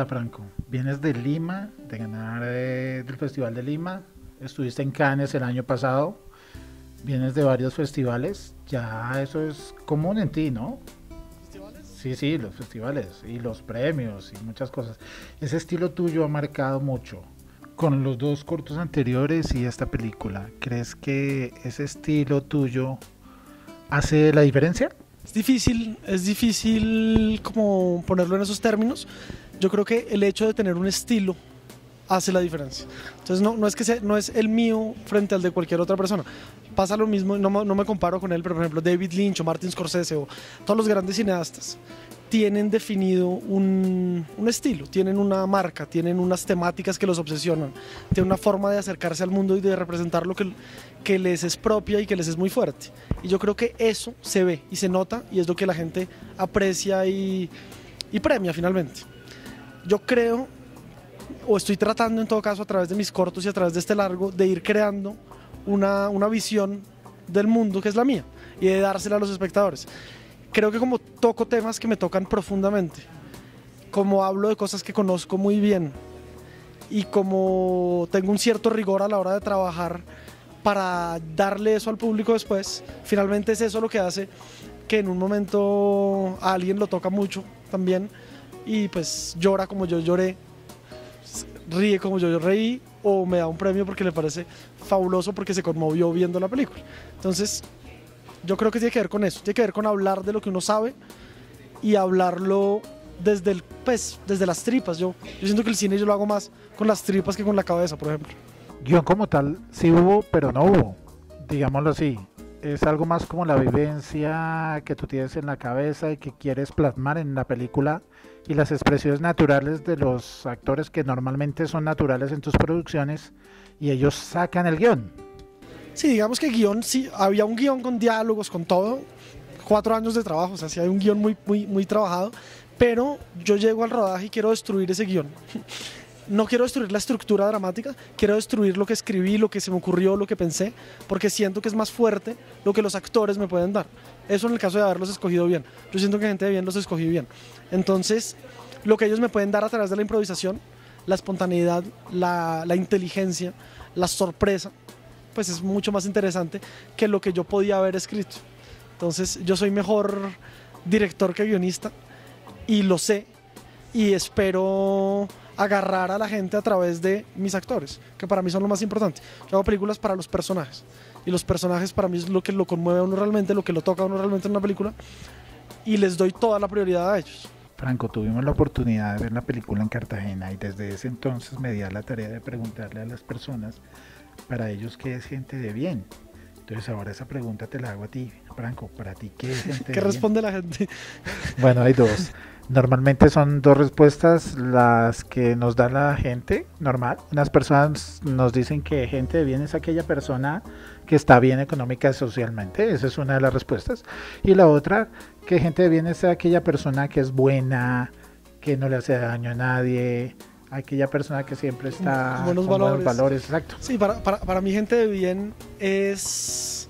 Hola Franco, vienes de Lima, de ganar del Festival de Lima, estuviste en Cannes el año pasado, vienes de varios festivales, ya eso es común en ti, ¿no? Sí, sí, los festivales y los premios y muchas cosas. Ese estilo tuyo ha marcado mucho con los dos cortos anteriores y esta película. ¿Crees que ese estilo tuyo hace la diferencia? Es difícil como ponerlo en esos términos. Yo creo que el hecho de tener un estilo hace la diferencia. Entonces no es que no es el mío frente al de cualquier otra persona. Pasa lo mismo, no me comparo con él, pero por ejemplo David Lynch o Martin Scorsese o todos los grandes cineastas tienen definido un estilo, tienen una marca, tienen unas temáticas que los obsesionan, tienen una forma de acercarse al mundo y de representar lo que les es propia y que les es muy fuerte. Y yo creo que eso se ve y se nota y es lo que la gente aprecia y premia finalmente. Yo creo, o estoy tratando en todo caso a través de mis cortos y a través de este largo, de ir creando una visión del mundo que es la mía y de dársela a los espectadores. Creo que como toco temas que me tocan profundamente, como hablo de cosas que conozco muy bien y como tengo un cierto rigor a la hora de trabajar para darle eso al público después, finalmente es eso lo que hace que en un momento a alguien lo toca mucho también y pues llora como yo lloré, ríe como yo reí o me da un premio porque le parece fabuloso porque se conmovió viendo la película. Entonces yo creo que tiene que ver con eso, tiene que ver con hablar de lo que uno sabe y hablarlo desde las tripas. Yo siento que el cine yo lo hago más con las tripas que con la cabeza, por ejemplo. Guión como tal, sí hubo, pero no hubo, digámoslo así. Es algo más como la vivencia que tú tienes en la cabeza y que quieres plasmar en la película y las expresiones naturales de los actores que normalmente son naturales en tus producciones y ellos sacan el guión. Sí, digamos que guión, sí, había un guión con diálogos, con todo, 4 años de trabajo, o sea, sí hay un guión muy trabajado, pero yo llego al rodaje y quiero destruir ese guión. No quiero destruir la estructura dramática, quiero destruir lo que escribí, lo que se me ocurrió, lo que pensé, porque siento que es más fuerte lo que los actores me pueden dar. Eso en el caso de haberlos escogido bien. Yo siento que gente de bien los escogí bien. Entonces, lo que ellos me pueden dar a través de la improvisación, la espontaneidad, la inteligencia, la sorpresa, pues es mucho más interesante que lo que yo podía haber escrito. Entonces, yo soy mejor director que guionista y lo sé y espero agarrar a la gente a través de mis actores, que para mí son lo más importante. Yo hago películas para los personajes y los personajes para mí es lo que lo conmueve a uno realmente, lo que lo toca a uno realmente en una película y les doy toda la prioridad a ellos. Franco, tuvimos la oportunidad de ver la película en Cartagena y desde ese entonces me di a la tarea de preguntarle a las personas para ellos qué es gente de bien. Entonces ahora esa pregunta te la hago a ti, Franco, para ti, ¿qué es gente ¿Qué de bien? responde la gente? Bueno, hay dos. Normalmente son dos respuestas las que nos da la gente normal. Unas personas nos dicen que gente de bien es aquella persona que está bien económica y socialmente. Esa es una de las respuestas. Y la otra, que gente de bien es aquella persona que es buena, que no le hace daño a nadie, aquella persona que siempre está Buenos con buenos valores. valores. Exacto. Sí, para mí gente de bien es...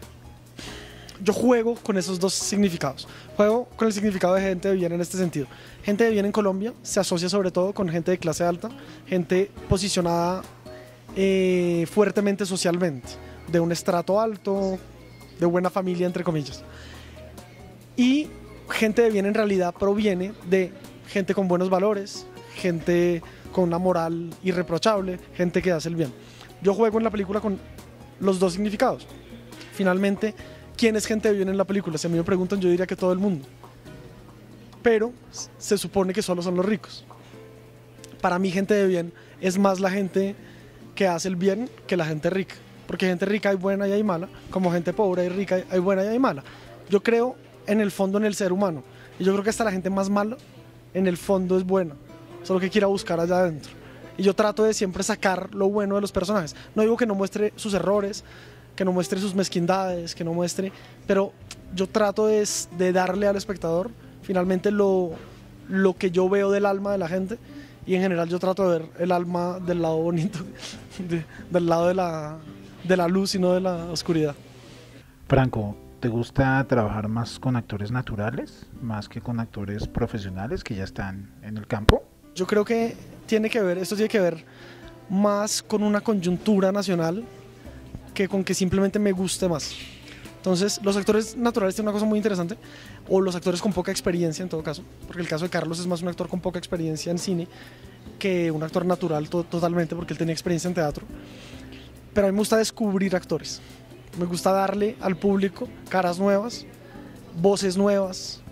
Yo juego con esos dos significados. Juego con el significado de gente de bien en este sentido. Gente de bien en Colombia se asocia sobre todo con gente de clase alta, gente posicionada fuertemente socialmente, de un estrato alto, de buena familia, entre comillas. Y gente de bien en realidad proviene de gente con buenos valores, gente con una moral irreprochable, gente que hace el bien. Yo juego en la película con los dos significados. Finalmente, ¿quién es gente de bien en la película? Si a mí me preguntan, yo diría que todo el mundo. Pero se supone que solo son los ricos. Para mí, gente de bien es más la gente que hace el bien que la gente rica. Porque gente rica hay buena y hay mala, como gente pobre hay rica, hay buena y hay mala. Yo creo en el fondo en el ser humano. Y yo creo que hasta la gente más mala, en el fondo es buena. Solo que quiera buscar allá adentro. Y yo trato de siempre sacar lo bueno de los personajes. No digo que no muestre sus errores, que no muestre sus mezquindades, que no muestre, pero yo trato de darle al espectador finalmente lo que yo veo del alma de la gente y en general yo trato de ver el alma del lado bonito, del lado de la luz y no de la oscuridad. Franco, ¿te gusta trabajar más con actores naturales, más que con actores profesionales que ya están en el campo? Yo creo que esto tiene que ver más con una coyuntura nacional que con que simplemente me guste más. Entonces, los actores naturales tienen una cosa muy interesante, o los actores con poca experiencia en todo caso, porque el caso de Carlos es más un actor con poca experiencia en cine que un actor natural totalmente, porque él tenía experiencia en teatro. Pero a mí me gusta descubrir actores, me gusta darle al público caras nuevas, voces nuevas,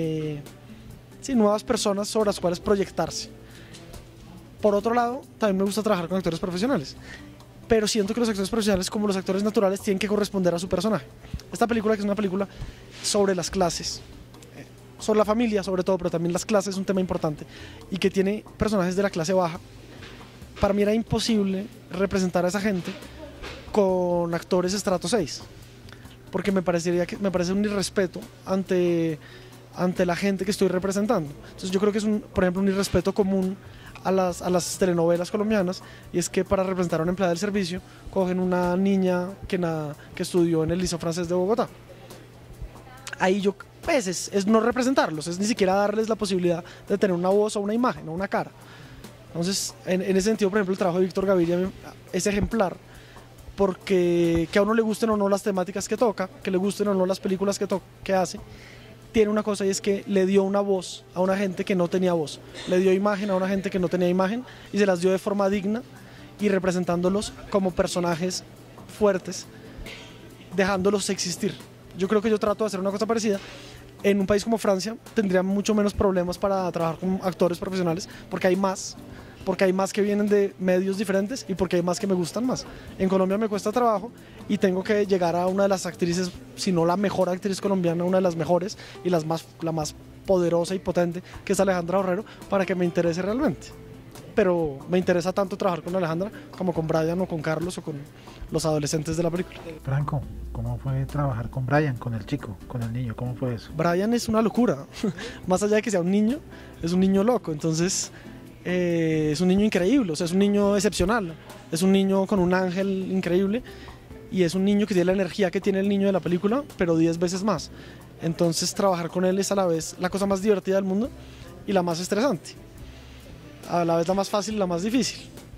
sí, nuevas personas sobre las cuales proyectarse. Por otro lado, también me gusta trabajar con actores profesionales, pero siento que los actores profesionales, como los actores naturales, tienen que corresponder a su personaje. Esta película, que es una película sobre las clases, sobre la familia sobre todo, pero también las clases es un tema importante, y que tiene personajes de la clase baja, para mí era imposible representar a esa gente con actores estrato 6, porque me parece un irrespeto ante la gente que estoy representando. Entonces yo creo que es, por ejemplo, un irrespeto común a las telenovelas colombianas, y es que para representar a una empleada del servicio cogen una niña que estudió en el Liceo Francés de Bogotá. Ahí pues es no representarlos, es ni siquiera darles la posibilidad de tener una voz o una imagen o una cara. Entonces, en ese sentido, por ejemplo, el trabajo de Víctor Gaviria es ejemplar, porque que a uno le gusten o no las temáticas que toca, que le gusten o no las películas que hace, tiene una cosa, y es que le dio una voz a una gente que no tenía voz, le dio imagen a una gente que no tenía imagen, y se las dio de forma digna y representándolos como personajes fuertes, dejándolos existir. Yo creo que yo trato de hacer una cosa parecida. En un país como Francia tendría mucho menos problemas para trabajar con actores profesionales, porque hay más que vienen de medios diferentes y porque hay más que me gustan más. En Colombia me cuesta trabajo y tengo que llegar a una de las actrices, si no la mejor actriz colombiana, una de las mejores y la más poderosa y potente, que es Alejandra Borrero, para que me interese realmente. Pero me interesa tanto trabajar con Alejandra como con Brian o con Carlos o con los adolescentes de la película. Franco, ¿cómo fue trabajar con Brian, con el chico, con el niño? ¿Cómo fue eso? Brian es una locura. Más allá de que sea un niño, es un niño loco. Entonces, es un niño increíble, o sea, es un niño excepcional. Es un niño con un ángel increíble, y es un niño que tiene la energía que tiene el niño de la película, pero 10 veces más. Entonces, trabajar con él es a la vez la cosa más divertida del mundo y la más estresante. A la vez la más fácil y la más difícil.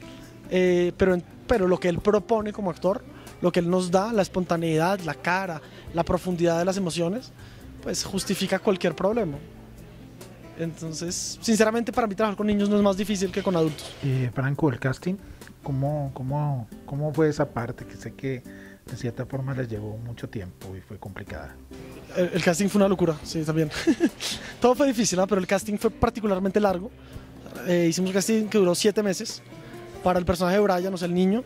Pero lo que él propone como actor, lo que él nos da, la espontaneidad, la cara, la profundidad de las emociones, pues justifica cualquier problema. Entonces, sinceramente, para mí trabajar con niños no es más difícil que con adultos. Franco, el casting, ¿cómo fue esa parte? Que sé que de cierta forma les llevó mucho tiempo y fue complicada. El casting fue una locura, sí, también. Todo fue difícil, ¿no? Pero el casting fue particularmente largo. Hicimos un casting que duró 7 meses para el personaje de Brian, o sea, el niño.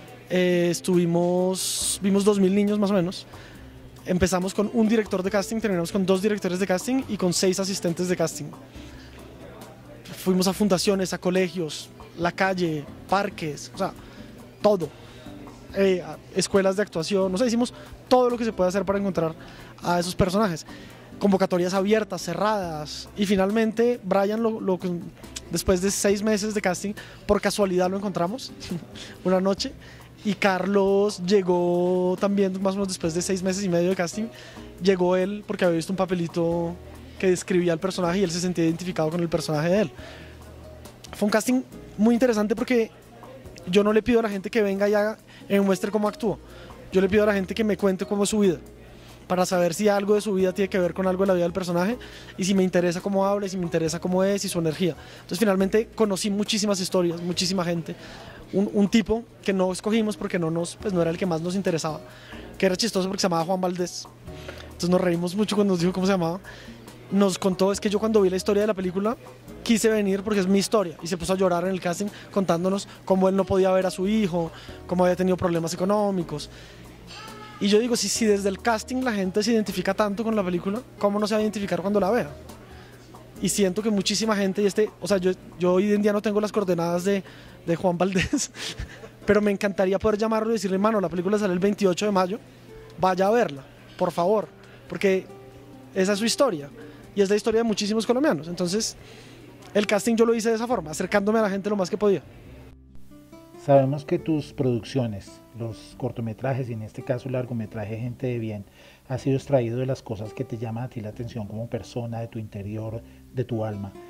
Vimos 2000 niños más o menos. Empezamos con un director de casting, terminamos con 2 directores de casting y con 6 asistentes de casting. Fuimos a fundaciones, a colegios, la calle, parques, o sea, todo. A escuelas de actuación, o sea, hicimos todo lo que se puede hacer para encontrar a esos personajes. Convocatorias abiertas, cerradas, y finalmente Brian, después de 6 meses de casting, por casualidad lo encontramos una noche, y Carlos llegó también más o menos después de 6 meses y medio de casting. Llegó él porque había visto un papelito que describía al personaje y él se sentía identificado con el personaje de él. Fue un casting muy interesante porque yo no le pido a la gente que venga y me muestre cómo actúa. Yo le pido a la gente que me cuente cómo es su vida, para saber si algo de su vida tiene que ver con algo de la vida del personaje, y si me interesa cómo habla, y si me interesa cómo es y su energía. Entonces finalmente conocí muchísimas historias, muchísima gente. Un tipo que no escogimos porque pues no era el que más nos interesaba, que era chistoso porque se llamaba Juan Valdés. Entonces nos reímos mucho cuando nos dijo cómo se llamaba. Nos contó, es que yo cuando vi la historia de la película quise venir porque es mi historia, y se puso a llorar en el casting contándonos cómo él no podía ver a su hijo, cómo había tenido problemas económicos. Y yo digo, si desde el casting la gente se identifica tanto con la película, ¿cómo no se va a identificar cuando la vea? Y siento que muchísima gente, o sea, yo hoy en día no tengo las coordenadas de Juan Valdés, pero me encantaría poder llamarlo y decirle, mano, la película sale el 28 de mayo, vaya a verla, por favor, porque esa es su historia, y es la historia de muchísimos colombianos. Entonces, el casting yo lo hice de esa forma, acercándome a la gente lo más que podía. Sabemos que tus producciones, los cortometrajes y en este caso el largometraje Gente de Bien, ha sido extraído de las cosas que te llaman a ti la atención como persona, de tu interior, de tu alma.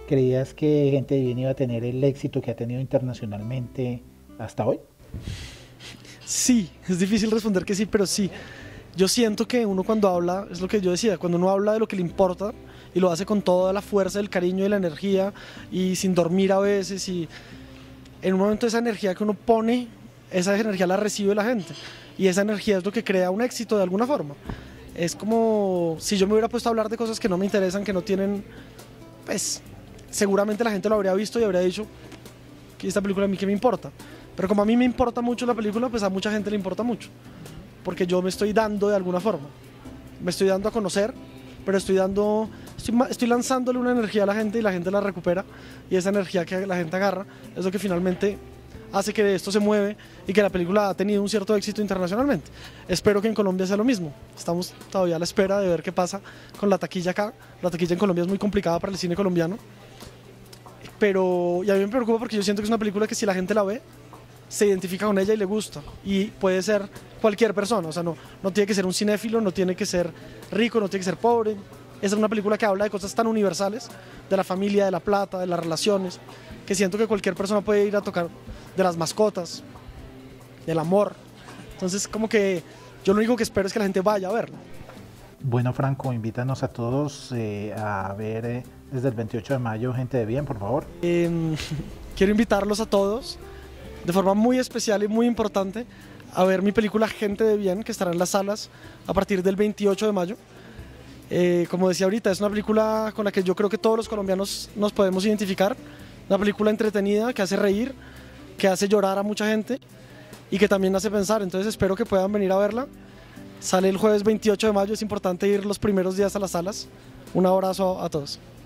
¿Creías que Gente de Bien iba a tener el éxito que ha tenido internacionalmente hasta hoy? Sí, es difícil responder que sí, pero sí. Yo siento que uno cuando habla, es lo que yo decía, cuando uno habla de lo que le importa y lo hace con toda la fuerza, el cariño y la energía y sin dormir a veces y en un momento esa energía que uno pone, esa energía la recibe la gente y esa energía es lo que crea un éxito de alguna forma. Es como si yo me hubiera puesto a hablar de cosas que no me interesan, que no tienen, pues seguramente la gente lo habría visto y habría dicho que esta película a mí qué me importa. Pero como a mí me importa mucho la película, pues a mucha gente le importa mucho. Porque yo me estoy dando de alguna forma. Me estoy dando a conocer, pero estoy lanzándole una energía a la gente y la gente la recupera. Y esa energía que la gente agarra es lo que finalmente hace que esto se mueve y que la película ha tenido un cierto éxito internacionalmente. Espero que en Colombia sea lo mismo. Estamos todavía a la espera de ver qué pasa con la taquilla acá. La taquilla en Colombia es muy complicada para el cine colombiano. Pero y a mí me preocupa porque yo siento que es una película que si la gente la ve, se identifica con ella y le gusta. Y puede ser cualquier persona, o sea, no tiene que ser un cinéfilo, no tiene que ser rico, no tiene que ser pobre. Es una película que habla de cosas tan universales, de la familia, de la plata, de las relaciones, que siento que cualquier persona puede ir a tocar, de las mascotas, del amor. Entonces, como que yo lo único que espero es que la gente vaya a verla. Bueno, Franco, invítanos a todos a ver desde el 28 de mayo Gente de Bien, por favor. Quiero invitarlos a todos, de forma muy especial y muy importante, a ver mi película Gente de Bien, que estará en las salas a partir del 28 de mayo. Como decía ahorita, es una película con la que yo creo que todos los colombianos nos podemos identificar. Una película entretenida, que hace reír, que hace llorar a mucha gente y que también hace pensar. Entonces espero que puedan venir a verla. Sale el jueves 28 de mayo, es importante ir los primeros días a las salas. Un abrazo a todos.